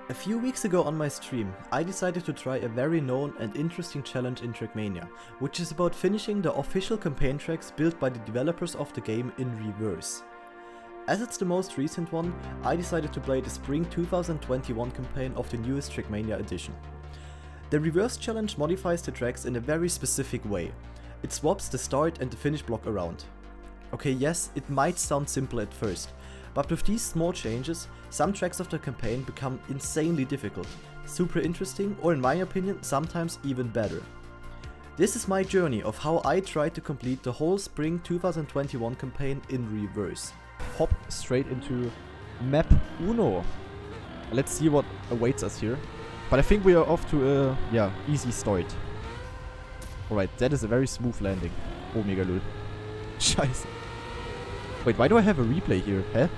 A few weeks ago on my stream, I decided to try a very known and interesting challenge in Trackmania, which is about finishing the official campaign tracks built by the developers of the game in reverse. As it's the most recent one, I decided to play the Spring 2021 campaign of the newest Trackmania edition. The reverse challenge modifies the tracks in a very specific way. It swaps the start and the finish block around. Okay, yes, it might sound simple at first, but with these small changes, some tracks of the campaign become insanely difficult, super interesting, or in my opinion, sometimes even better. This is my journey of how I tried to complete the whole Spring 2021 campaign in reverse. Hop straight into map Uno. Let's see what awaits us here. But I think we are off to a, easy start. Alright, that is a very smooth landing. Oh, mega lol. Scheiße. Wait, why do I have a replay here? Huh?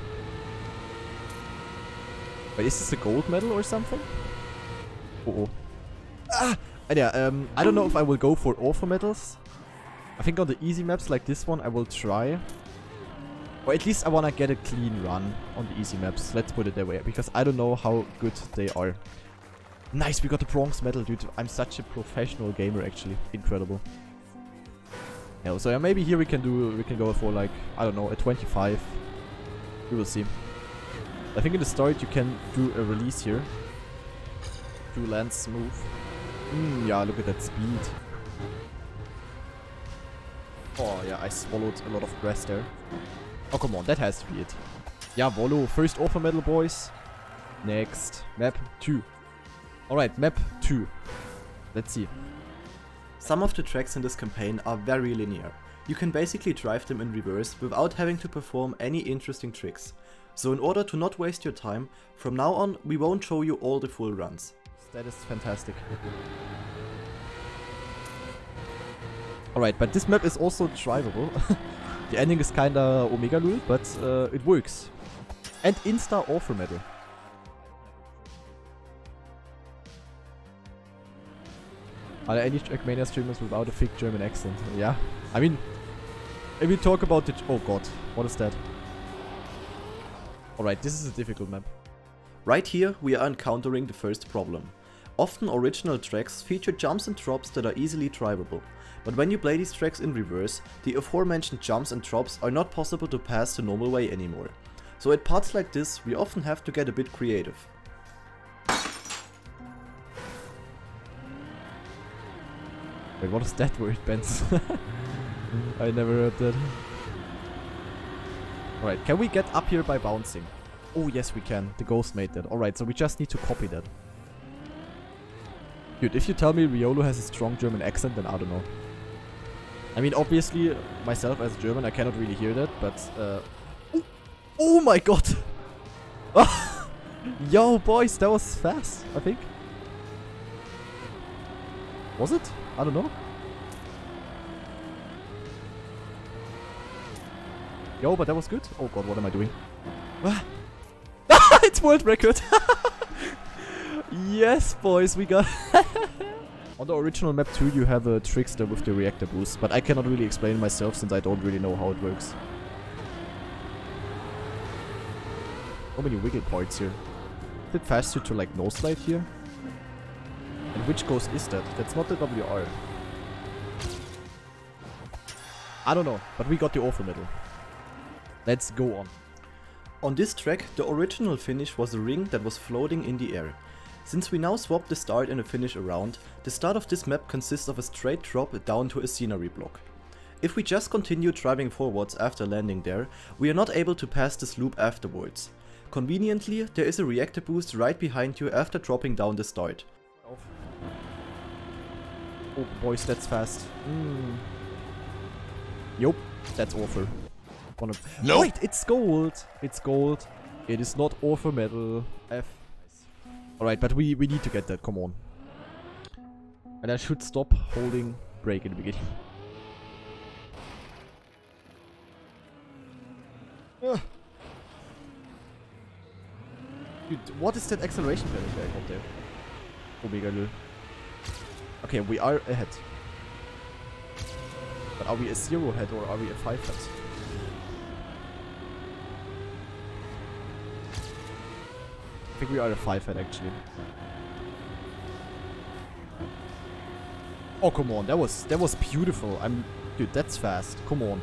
Wait, is this a gold medal or something? Oh. Ah! And yeah, I don't know if I will go for orphan medals. I think on the easy maps like this one I will try. Or at least I wanna get a clean run on the easy maps. Let's put it that way, because I don't know how good they are. Nice, we got the bronze medal, dude. I'm such a professional gamer, actually. Incredible. Yeah, so yeah, maybe here we can go for like, I don't know, a 25. We will see. I think in the start you can do a release here. To land smooth. Yeah, look at that speed. Oh yeah, I swallowed a lot of grass there. Oh come on, that has to be it. Yeah, Volo, first offer medal, boys. Next, map 2. Alright, map 2. Let's see. Some of the tracks in this campaign are very linear. You can basically drive them in reverse without having to perform any interesting tricks. So in order to not waste your time, from now on we won't show you all the full runs. That is fantastic. Alright, but this map is also drivable. The ending is kinda omega lul, but it works. And insta offer medal. Are there any Trackmania streamers without a thick German accent? Yeah. I mean, if we talk about the... Oh god, what is that? Alright, this is a difficult map. Right here we are encountering the first problem. Often original tracks feature jumps and drops that are easily drivable. But when you play these tracks in reverse, the aforementioned jumps and drops are not possible to pass the normal way anymore. So at parts like this, we often have to get a bit creative. Wait, what is that word, Benz? I never heard that. Alright, can we get up here by bouncing? Oh yes we can, the ghost made that. Alright, so we just need to copy that. Dude, if you tell me Riolo has a strong German accent, then I don't know. I mean, obviously, myself as German, I cannot really hear that, but oh my god! Yo, boys, that was fast, I think. Was it? I don't know. Yo, but that was good. Oh god, what am I doing? It's world record! Yes, boys, we got... On the original map 2 you have a trickster with the reactor boost, but I cannot really explain it myself since I don't really know how it works. So many wiggle parts here. Is it faster to like no slide here? And which ghost is that? That's not the WR. I don't know, but we got the offer medal. Let's go on. On this track, the original finish was a ring that was floating in the air. Since we now swap the start and the finish around, the start of this map consists of a straight drop down to a scenery block. If we just continue driving forwards after landing there, we are not able to pass this loop afterwards. Conveniently, there is a reactor boost right behind you after dropping down the start. Oh boys, that's fast. Yup, that's offer. No. Wait, it's gold! It's gold. It is not offer medal. F. Alright, but we need to get that, come on. And I should stop holding brake in the beginning. Dude, what is that acceleration pedal I got there? Omega lul. Okay, we are ahead. But are we a 0 head or are we a 5 head? I think we are a 5-head actually. Oh, come on. That was beautiful. Dude, that's fast. Come on.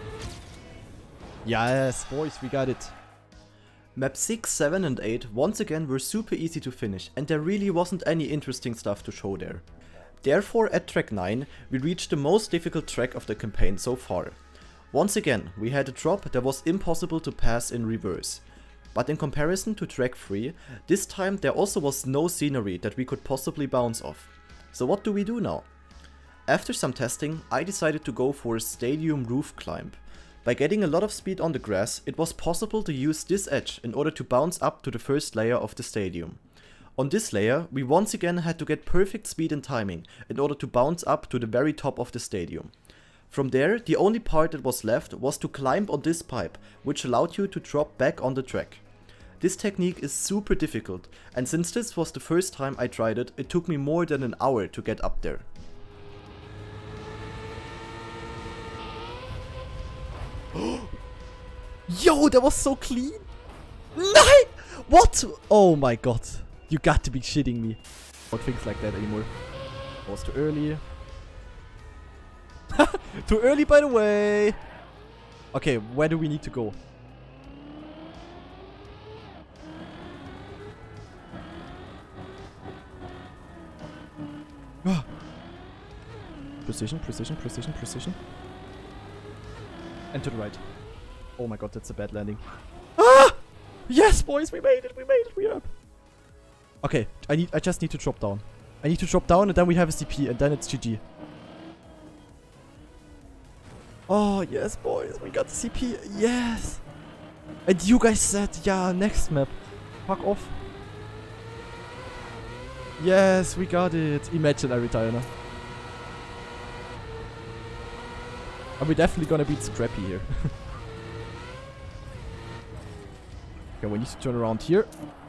Yes, boys, we got it. Map 6, 7 and 8 once again were super easy to finish and there really wasn't any interesting stuff to show there. Therefore at track 9 we reached the most difficult track of the campaign so far. Once again we had a drop that was impossible to pass in reverse. But in comparison to track 3, this time there also was no scenery that we could possibly bounce off. So what do we do now? After some testing I decided to go for a stadium roof climb. By getting a lot of speed on the grass, it was possible to use this edge in order to bounce up to the first layer of the stadium. On this layer, we once again had to get perfect speed and timing in order to bounce up to the very top of the stadium. From there, the only part that was left was to climb on this pipe, which allowed you to drop back on the track. This technique is super difficult, and since this was the first time I tried it, it took me more than an hour to get up there. Yo, that was so clean! Nein! What? Oh my god. You got to be shitting me. Not things like that anymore. That was too early. Too early, by the way! Okay, where do we need to go? Precision, precision, precision, precision. And to the right. Oh my god, that's a bad landing. Ah! Yes, boys, we made it, we're up. Okay, I just need to drop down. I need to drop down and then we have a CP and then it's GG. Oh, yes, boys, we got the CP, yes. And you guys said, yeah, next map. Fuck off. Yes, we got it. Imagine I retire now. Are we definitely gonna beat Scrappy here? Okay, we need to turn around here.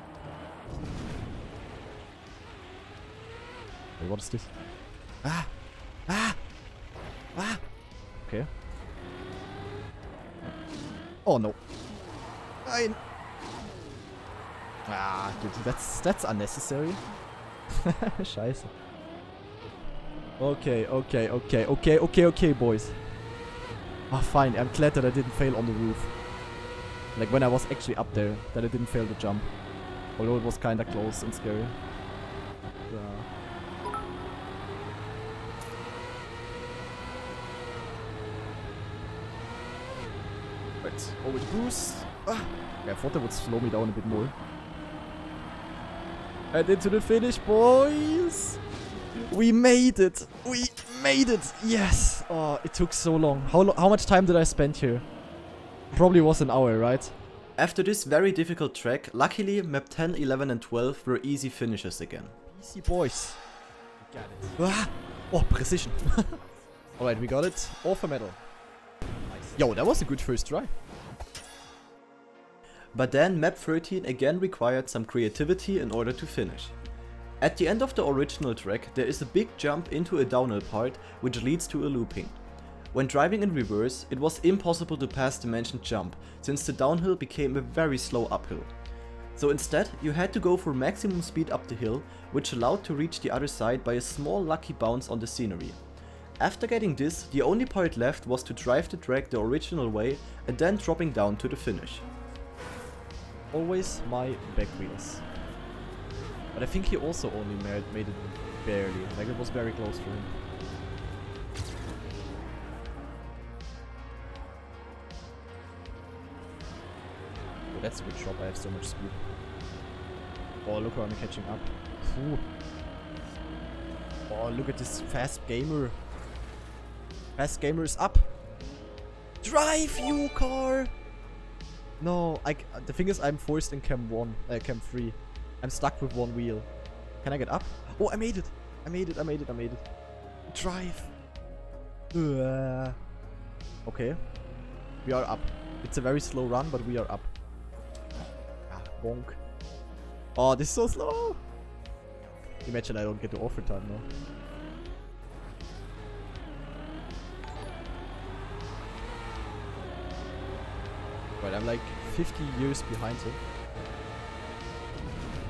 Wait, what is this? Ah! Ah! Ah! Okay. Oh no. Ah, dude, that's unnecessary. Scheiße. Okay, boys. Oh, fine. I'm glad that I didn't fail on the roof. Like when I was actually up there, that I didn't fail the jump. Although it was kinda close and scary. Right, over the boost. Ah. Okay, I thought that would slow me down a bit more. And into the finish, boys! We made it! We made it! Yes! Oh, it took so long. How much time did I spend here? Probably was an hour, right? After this very difficult track, luckily map 10, 11 and 12 were easy finishes again. Easy, boys. We got it. Ah! Oh, precision. Alright, we got it. All for medal. Nice. Yo, that was a good first try. But then map 13 again required some creativity in order to finish. At the end of the original track there is a big jump into a downhill part which leads to a looping. When driving in reverse it was impossible to pass the mentioned jump since the downhill became a very slow uphill. So instead you had to go for maximum speed up the hill, which allowed to reach the other side by a small lucky bounce on the scenery. After getting this, the only part left was to drive the track the original way and then dropping down to the finish. Always my back wheels. But I think he also only made it barely, like it was very close for him. Oh, that's a good shot, I have so much speed. Oh, look how I'm catching up. Ooh. Oh, look at this fast gamer. Fast gamer is up. Drive, you car! No, the thing is I'm forced in cam 3. I'm stuck with one wheel. Can I get up? Oh, I made it! I made it. Drive! Okay. We are up. It's a very slow run, but we are up. Ah, bonk. Oh, this is so slow! Imagine I don't get the overtime now. Right, I'm like 50 years behind him.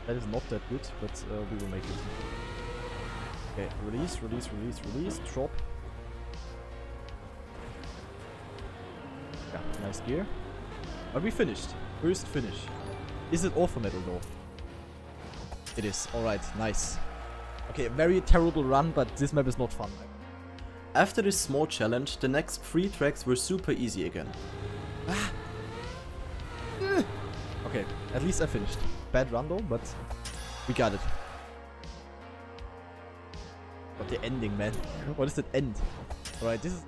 That is not that good, but we will make it. Okay, release, release, release, release, drop. Yeah, nice gear. Are we finished? First finish. Is it Orphan Metal though? It is. Alright, nice. Okay, a very terrible run, but this map is not fun. After this small challenge, the next 3 tracks were super easy again. Okay, at least I finished. Bad run though, but we got it. But the ending, man. What is that end? Alright, this is...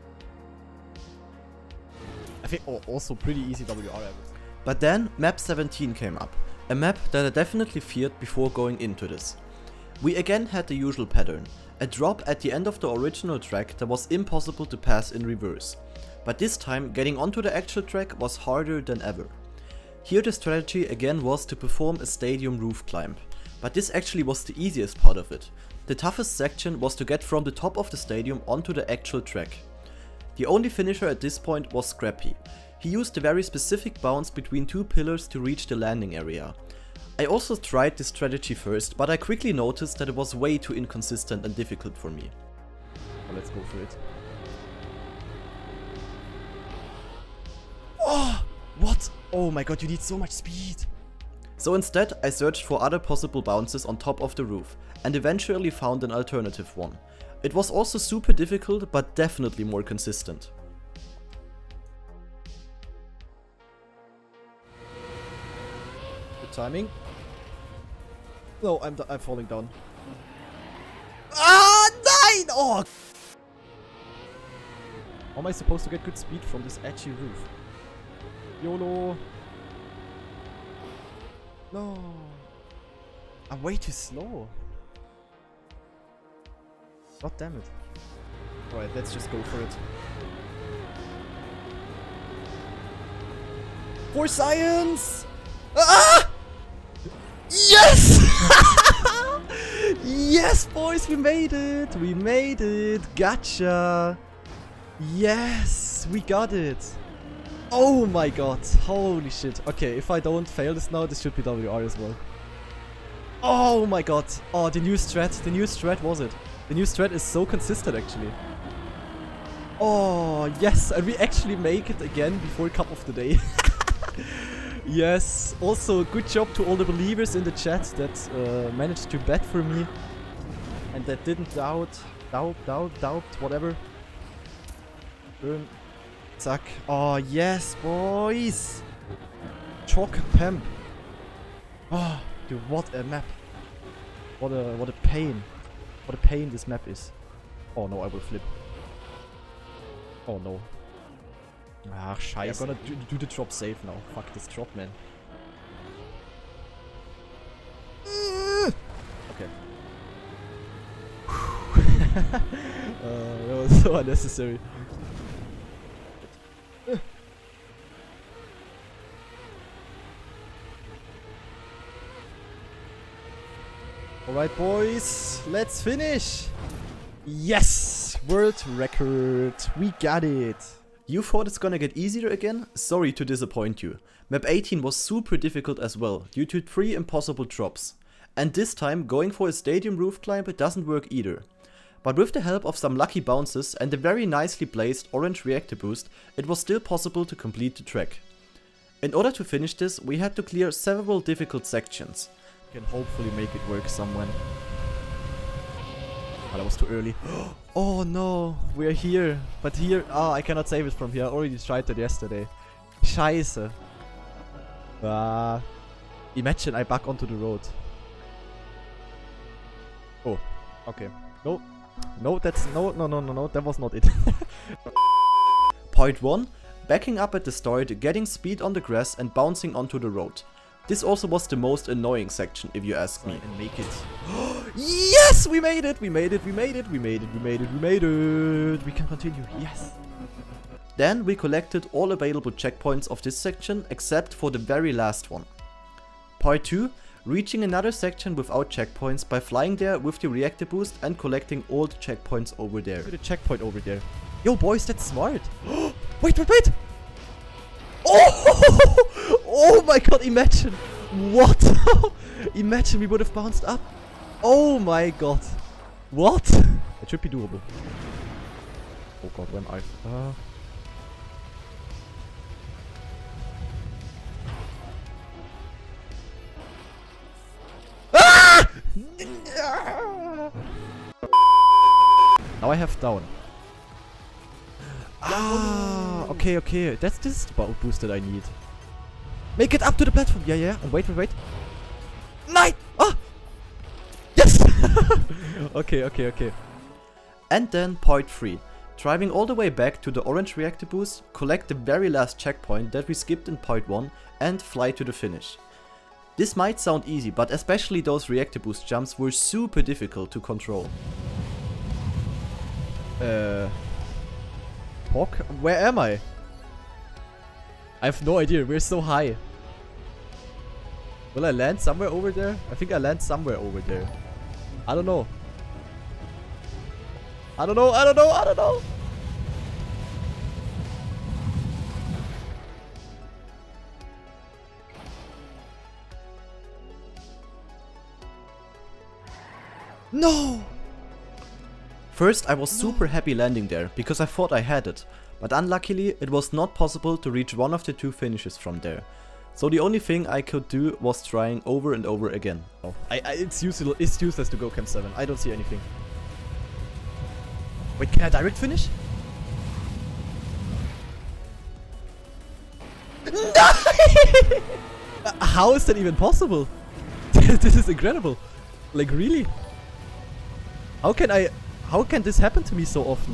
I think also pretty easy WR average. But then map 17 came up, a map that I definitely feared before going into this. We again had the usual pattern, a drop at the end of the original track that was impossible to pass in reverse. But this time getting onto the actual track was harder than ever. Here the strategy again was to perform a stadium roof climb, but this actually was the easiest part of it. The toughest section was to get from the top of the stadium onto the actual track. The only finisher at this point was Scrappy. He used a very specific bounce between 2 pillars to reach the landing area. I also tried this strategy first, but I quickly noticed that it was way too inconsistent and difficult for me. Well, let's go for it. Oh! What? Oh my god, you need so much speed! So instead I searched for other possible bounces on top of the roof, and eventually found an alternative one. It was also super difficult, but definitely more consistent. Good timing. No, I'm falling down. Ah, nein! Oh! How am I supposed to get good speed from this edgy roof? YOLO! No! I'm way too slow. God damn it. Alright, let's just go for it. For science! Ah! Yes! Yes, boys, we made it! We made it! Gotcha! Yes, we got it! Oh my god, holy shit. Okay, if I don't fail this now, this should be WR as well. Oh my god. Oh, the new strat was it. The new strat is so consistent actually. Oh, yes, and we actually make it again before Cup of the Day. Yes, also good job to all the believers in the chat that managed to bet for me. And that didn't doubt, whatever. Boom. Zack. Oh, yes, boys. Chalk Pemp. Oh, dude, what a map. What a pain. What a pain this map is. Oh no, I will flip. Oh no. Ach, scheiße. I'm gonna do the drop safe now. Fuck this drop, man. Okay. That was so unnecessary. Alright, boys, let's finish! Yes! World record! We got it! You thought it's gonna get easier again? Sorry to disappoint you. Map 18 was super difficult as well, due to 3 impossible drops. And this time, going for a stadium roof climb doesn't work either. But with the help of some lucky bounces and a very nicely placed orange reactor boost, it was still possible to complete the track. In order to finish this, we had to clear several difficult sections. Can hopefully make it work somewhere. Oh, that was too early. Oh no, we're here. But here, I cannot save it from here. I already tried that yesterday. Scheiße. Imagine I back onto the road. Oh, okay. No, no, that's no, that was not it. Point 1. Backing up at the start, getting speed on the grass and bouncing onto the road. This also was the most annoying section, if you ask me. And make it. Yes! We made it! We made it! We made it! We made it! We made it! We made it! We can continue. Yes! Then we collected all available checkpoints of this section, except for the very last one. Part 2. Reaching another section without checkpoints by flying there with the reactor boost and collecting all the checkpoints over there. Look at the checkpoint over there. Yo, boys, that's smart! Wait! Oh! Oh my god, imagine! What? Imagine we would have bounced up. Oh my god. What? It should be doable. Oh god, where am I? Now I have down. Ah, okay, okay. This is the boost that I need. Make it up to the platform. Yeah, yeah. And wait. Nine! Ah! Yes! Okay. And then point 3. Driving all the way back to the orange reactor boost, collect the very last checkpoint that we skipped in point 1 and fly to the finish. This might sound easy, but especially those reactor boost jumps were super difficult to control. Hawk? Where am I? I have no idea, we're so high. Will I land somewhere over there? I think I land somewhere over there. I don't know. I don't know. No! First, I was super happy landing there, because I thought I had it, but unluckily it was not possible to reach one of the 2 finishes from there. So the only thing I could do was trying over and over again. Oh, it's useless to go Camp 7, I don't see anything. Wait, can I direct finish? No! How is that even possible? This is incredible. Like, really? How can this happen to me so often?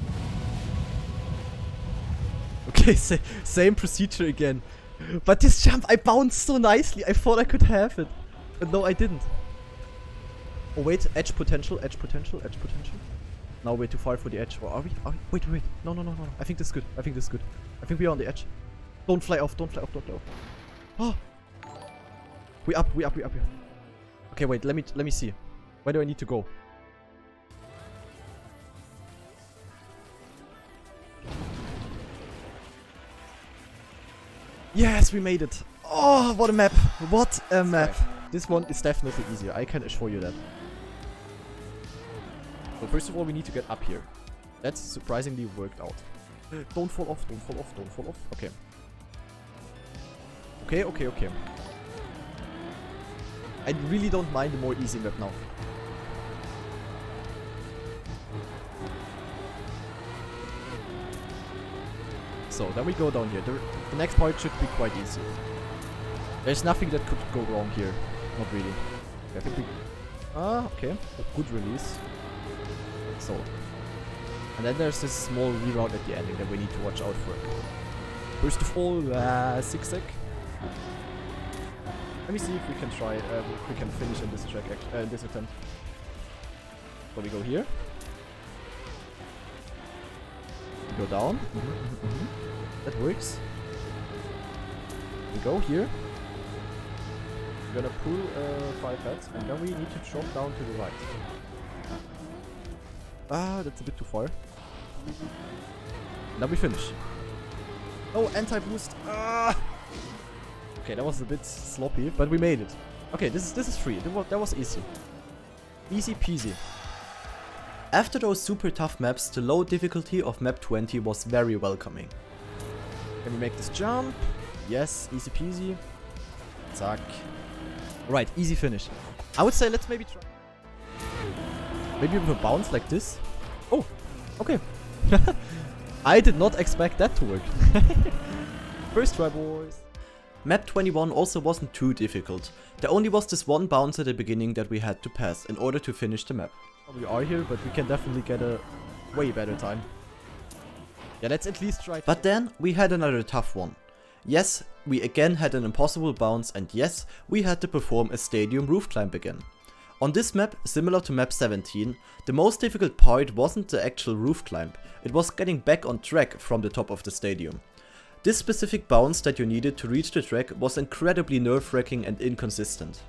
Okay, same procedure again. But this jump, I bounced so nicely. I thought I could have it. But no, I didn't. Oh wait, edge potential. Now we're too far for the edge. Or are we? Wait. No. I think this is good. I think we're on the edge. Don't fly off. Oh! We up. Okay, wait, let me see. Where do I need to go? Yes, we made it. Oh, what a map. What a map. This one is definitely easier. I can assure you that. So first of all, we need to get up here. That's surprisingly worked out. Don't fall off. Okay. Okay. I really don't mind the more easy map now. So, then we go down here. The next part should be quite easy. There's nothing that could go wrong here. Not really. I think we... okay. A good release. So. And then there's this small reroute at the ending that we need to watch out for. First of all, zigzag. Let me see if we can try, if we can finish in this track, this attempt. So we go here. We go down. That works. We go here. We're gonna pull 5 heads, and then we need to drop down to the right. That's a bit too far. Now we finish. Oh, anti-boost. Okay, that was a bit sloppy, but we made it. Okay, this is free. That was easy. Easy peasy. After those super tough maps, the low difficulty of map 20 was very welcoming. Can we make this jump? Yes, easy peasy. Zack. Right, easy finish. I would say let's maybe try. Maybe with a bounce like this. Oh, okay. I did not expect that to work. First try, boys. Map 21 also wasn't too difficult. There only was this one bounce at the beginning that we had to pass in order to finish the map. We are here, but we can definitely get a way better time. Yeah, let's at least try. But then we had another tough one. Yes, we again had an impossible bounce, and yes, we had to perform a stadium roof climb again. On this map, similar to map 17, the most difficult part wasn't the actual roof climb, it was getting back on track from the top of the stadium. This specific bounce that you needed to reach the track was incredibly nerve-wracking and inconsistent.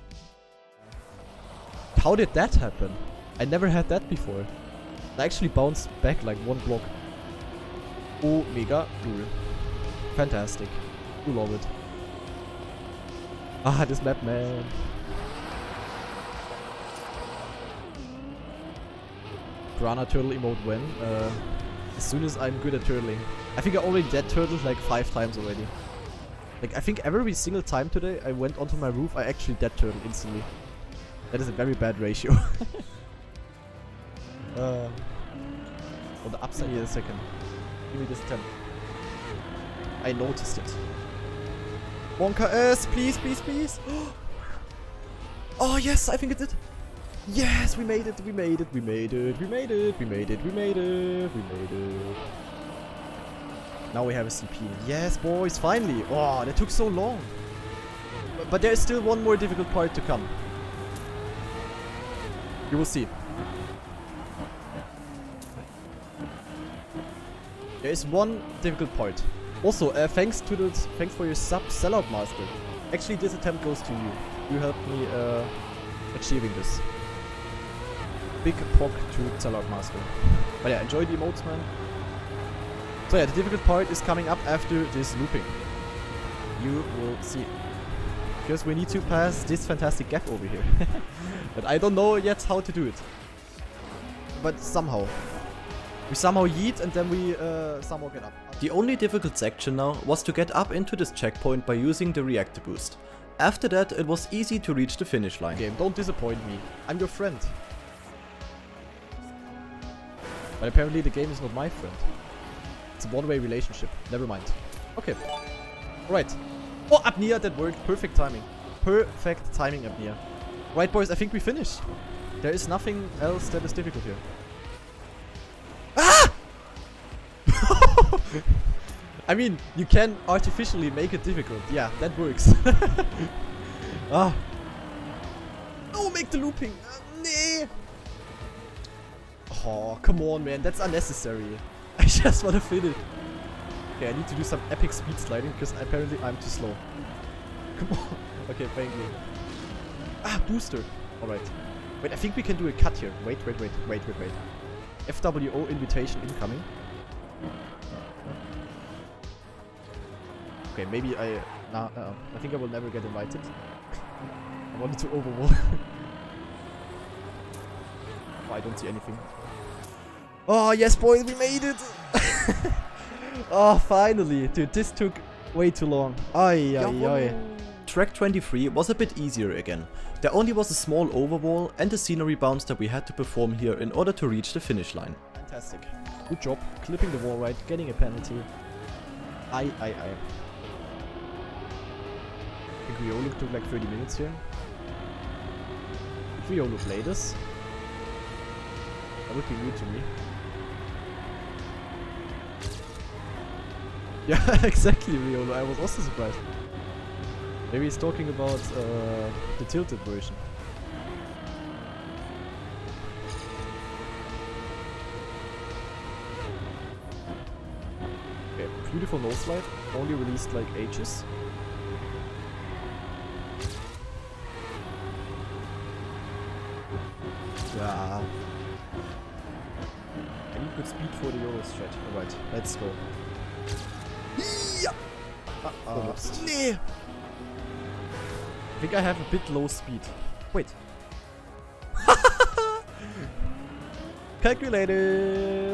How did that happen? I never had that before. I actually bounced back like one block. Oh, mega cool. Fantastic. You love it. Ah, this map, man. Piranha Turtle emote when? As soon as I'm good at turtling. I think I already dead turtled like 5 times already. Like, I think every single time today I went onto my roof, I actually dead turtled instantly. That is a very bad ratio. On the upside here a second. Give me this attempt. I noticed it. Wonka S, please, please, please. Oh yes, I think it did. Yes, we made it, we made it, we made it, we made it, we made it, we made it, we made it. Now we have a CP. Yes, boys, finally. Oh, that took so long. But there is still one more difficult part to come. You will see. There is one difficult part. Also, thanks for your sub, Sellout Master. Actually, this attempt goes to you. You helped me achieving this. Big pock to Sellout Master. But yeah, enjoy the emotes, man. So yeah, the difficult part is coming up after this looping. You will see. Because we need to pass this fantastic gap over here. But I don't know yet how to do it. But somehow. We somehow yeet and then we somehow get up. The only difficult section now was to get up into this checkpoint by using the reactor boost. After that, it was easy to reach the finish line. Game, don't disappoint me. I'm your friend. But apparently the game is not my friend. It's a one-way relationship. Never mind. Okay. Alright. Oh, Apnea, that worked. Perfect timing. Perfect timing, Apnea. Right, boys, I think we finished. There is nothing else that is difficult here. Ah! I mean, you can artificially make it difficult. Yeah, that works. Ah. Oh, make the looping. Nee. Oh, come on, man. That's unnecessary. I just want to finish. Okay, I need to do some epic speed sliding because apparently I'm too slow. Come on. Okay, thank you. Ah, booster. Alright. Wait, I think we can do a cut here. Wait. FWO invitation incoming. Okay, maybe I think I will never get invited. I wanted to overwall. Oh, I don't see anything. Oh, yes, boys, we made it! Oh, finally. Dude, this took way too long. Ay, ay, ay. Track 23 was a bit easier again. There only was a small overwall and a scenery bounce that we had to perform here in order to reach the finish line. Fantastic. Good job. Clipping the wall right, getting a penalty. Aye. I think Riolu took like 30 minutes here. If Riolu play this, that would be new to me. Yeah, exactly, Riolu. I was also surprised. Maybe he's talking about the tilted version. Okay, beautiful nose slide. Only released like ages. Yeah. I need good speed for the Euro stretch. Alright, let's go. Almost. Nee. I think I have a bit low speed. Wait. Calculated.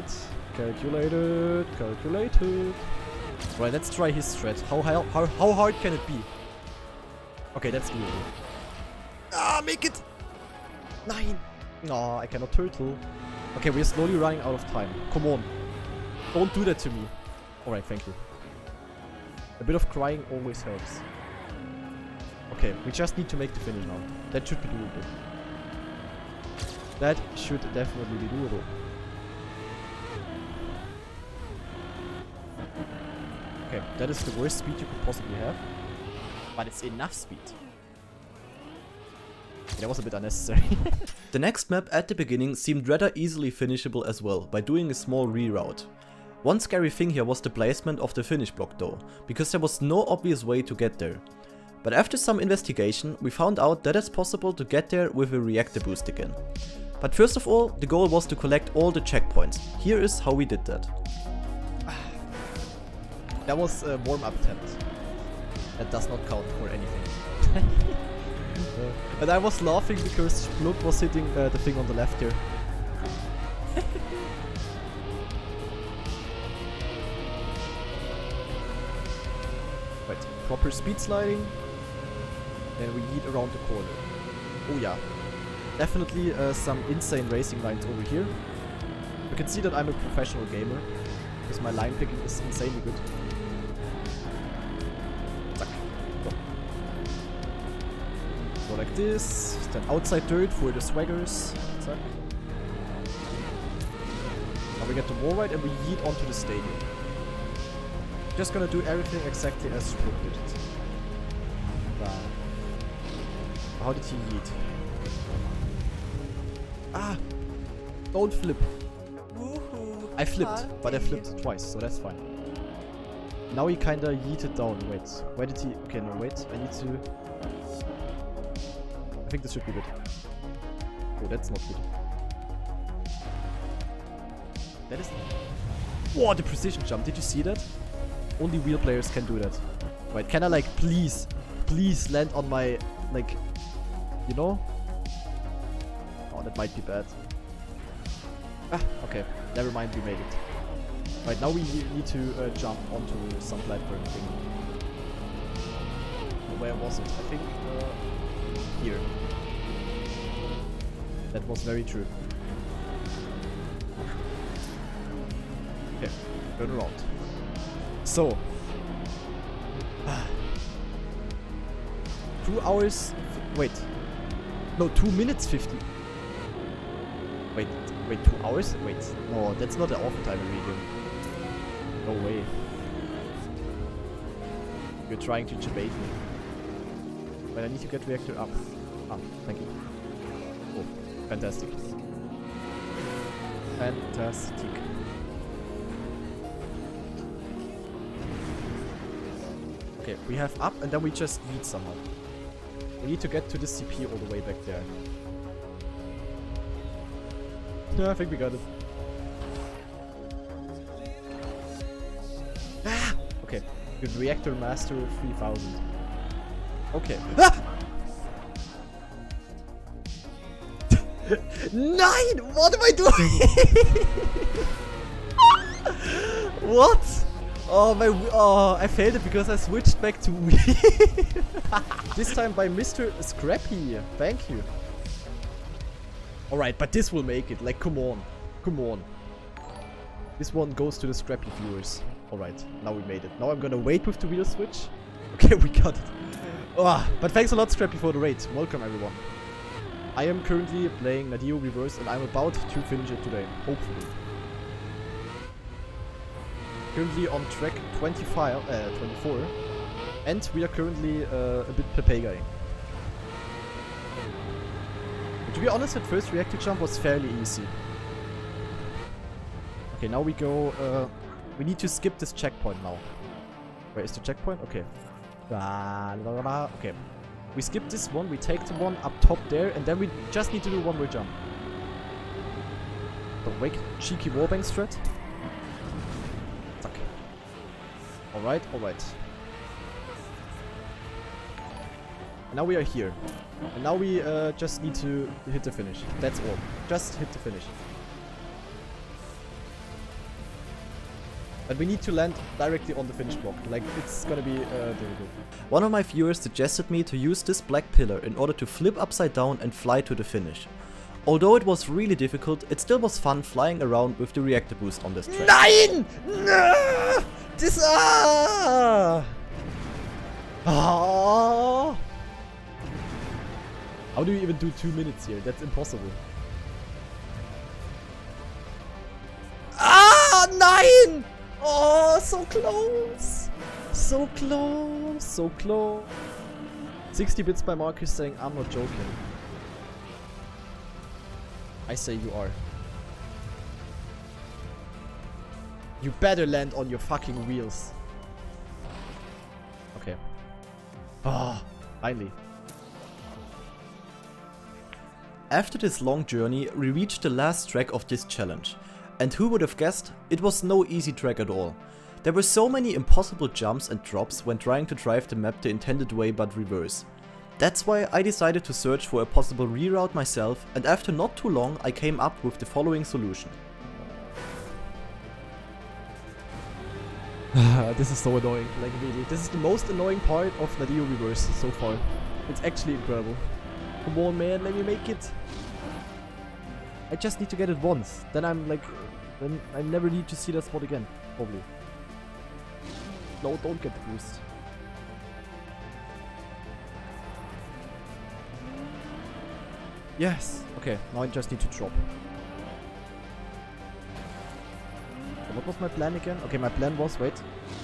Right, let's try his strat. How hard can it be? Okay, that's doable. Ah, make it! 9! No, I cannot turtle. Okay, we're slowly running out of time. Come on. Don't do that to me. Alright, thank you. A bit of crying always helps. Okay, we just need to make the finish now. That should be doable. That should definitely be doable. Okay, that is the worst speed you could possibly have. But it's enough speed. That was a bit unnecessary. The next map at the beginning seemed rather easily finishable as well, by doing a small reroute. One scary thing here was the placement of the finish block though, because there was no obvious way to get there. But after some investigation, we found out that it's possible to get there with a reactor boost again. But first of all, the goal was to collect all the checkpoints. Here is how we did that. That was a warm-up attempt. That does not count for anything. And I was laughing because Splunk was hitting the thing on the left here. proper speed sliding. And we yeet around the corner. Oh yeah. Definitely some insane racing lines over here. You can see that I'm a professional gamer. Because my line picking is insanely good. Zack. Go. Go like this. Then outside dirt for the swaggers. Zack. Now we get the wall ride and we yeet onto the stadium. Just gonna do everything exactly as Stroke did it. Wow. How did he yeet? Ah! Don't flip. I flipped, but I flipped twice, so that's fine. Now he kinda yeeted down. Wait, where did he? Okay, no, wait. I need to. I think this should be good. Oh, that's not good. That is. Whoa, the precision jump. Did you see that? Only wheel players can do that. Wait, can I like please land on my like, you know? Oh, that might be bad. Ah, okay. Never mind, we made it. Right, now we need to jump onto some platform thing. Where was it? I think here. That was very true. Okay, turn around. So. 2 hours. Wait. No, 2 minutes 50. Wait, 2 hours? Wait, no, that's not an overtime medium. No way. You're trying to debate me. But I need to get reactor up. Ah, thank you. Oh, fantastic. Fantastic. Okay, we have up and then we just yeet somehow. We need to get to the CP all the way back there. Yeah, I think we got it. Ah! Okay. Good reactor master 3000. Okay. Ah! 9! What am I doing? What? Oh, I failed it because I switched back to Wii. This time by Mr. Scrappy. Thank you. Alright, but this will make it. Like, come on. Come on. This one goes to the Scrappy viewers. Alright, now we made it. Now I'm gonna wait with the wheel switch. Okay, we got it. Oh, but thanks a lot, Scrappy, for the raid. Welcome, everyone. I am currently playing Nadeo Reverse and I'm about to finish it today. Hopefully. Currently on track 24. And we are currently a bit pepegaing. To be honest, at first reactor jump was fairly easy. Okay, now we go, we need to skip this checkpoint now. Where is the checkpoint? Okay. Okay. We skip this one, we take the one up top there, and then we just need to do one more jump. Don't wake, cheeky wallbang strat. Fuck. Alright, alright. Now we are here. And now we just need to hit the finish. That's all. Just hit the finish. But we need to land directly on the finish block. Like, it's gonna be difficult. One of my viewers suggested me to use this black pillar in order to flip upside down and fly to the finish. Although it was really difficult, it still was fun flying around with the reactor boost on this track. Nein! No! This How do you even do 2 minutes here? That's impossible. Ah, nein! Oh, so close! So close, so close. 60 bits by Marcus saying, I'm not joking. I say you are. You better land on your fucking wheels. Okay. Ah, finally. After this long journey, we reached the last track of this challenge. And who would have guessed, it was no easy track at all. There were so many impossible jumps and drops when trying to drive the map the intended way but reverse. That's why I decided to search for a possible reroute myself, and after not too long I came up with the following solution. This is so annoying, like really. This is the most annoying part of Nadeo Reverse so far. It's actually incredible. Come on, man, let me make it. I just need to get it once. Then I'm like, then I never need to see that spot again, probably. No, don't get the boost. Yes. Okay, now I just need to drop. What was my plan again? Okay, my plan was, wait.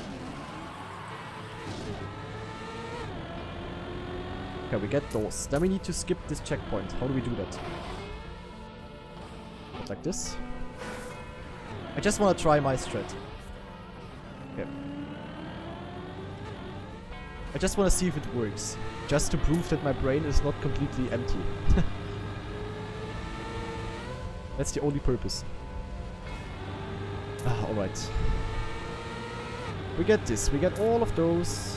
Okay, we get those. Then we need to skip this checkpoint. How do we do that? Like this. I just want to try my strat. Okay. I just want to see if it works. Just to prove that my brain is not completely empty. That's the only purpose. Alright. We get this. We get all of those.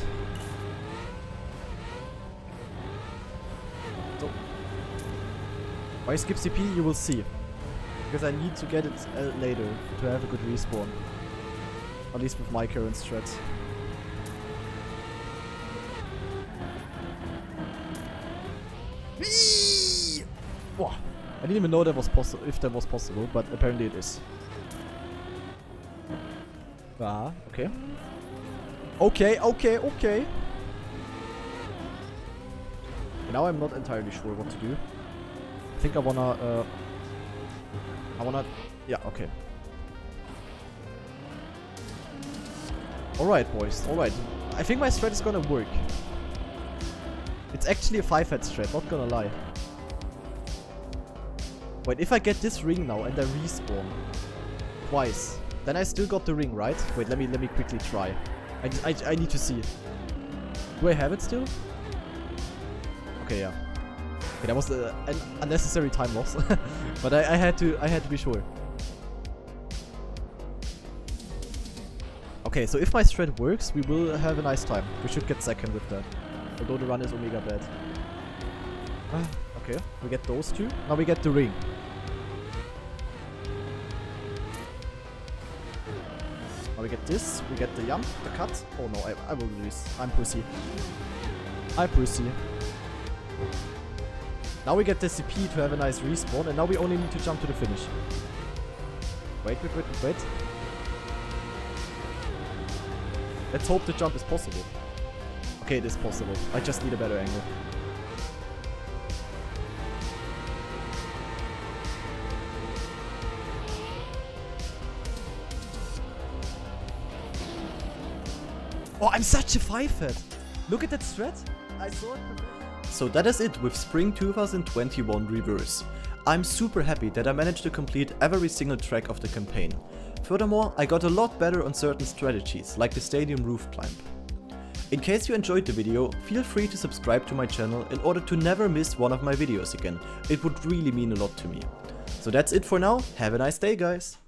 So. Why skip CP? You will see. Because I need to get it later to have a good respawn. At least with my current strat. Wow. I didn't even know that was possible, if that was possible, but apparently it is. Ah, okay. Okay. Now I'm not entirely sure what to do. I think I wanna, yeah, okay. Alright, boys, alright. I think my strat is gonna work. It's actually a 5-head strat, not gonna lie. Wait, if I get this ring now and I respawn twice, then I still got the ring, right? Wait, let me quickly try. I need to see. Do I have it still? Okay, yeah. Okay, that was an unnecessary time loss, but I had to be sure. Okay, so if my strat works, we will have a nice time. We should get second with that, although the run is omega bad. Okay, we get those two. Now we get the ring. Now we get this. We get the jump, the cut. Oh no, I will lose. I'm pussy. I'm pussy. Now we get the CP to have a nice respawn, and now we only need to jump to the finish. Wait. Let's hope the jump is possible. Okay, it is possible. I just need a better angle. Oh, I'm such a 5-head. Look at that strat. I saw it. So that is it with Spring 2021 Reverse. I'm super happy that I managed to complete every single track of the campaign. Furthermore, I got a lot better on certain strategies, like the stadium roof climb. In case you enjoyed the video, feel free to subscribe to my channel in order to never miss one of my videos again. It would really mean a lot to me. So that's it for now. Have a nice day, guys.